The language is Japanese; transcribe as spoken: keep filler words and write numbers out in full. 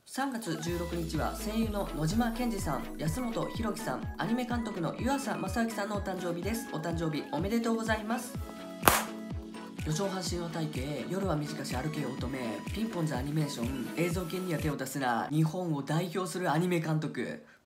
さんがつじゅうろくにちは声優の野島健二さん、安本博樹さん、アニメ監督の湯浅正明さんのお誕生日です。お誕生日おめでとうございます。四畳半身の体型、夜は短し歩けよ乙女、ピンポンズアニメーション、映像系には手を出すな、日本を代表するアニメ監督。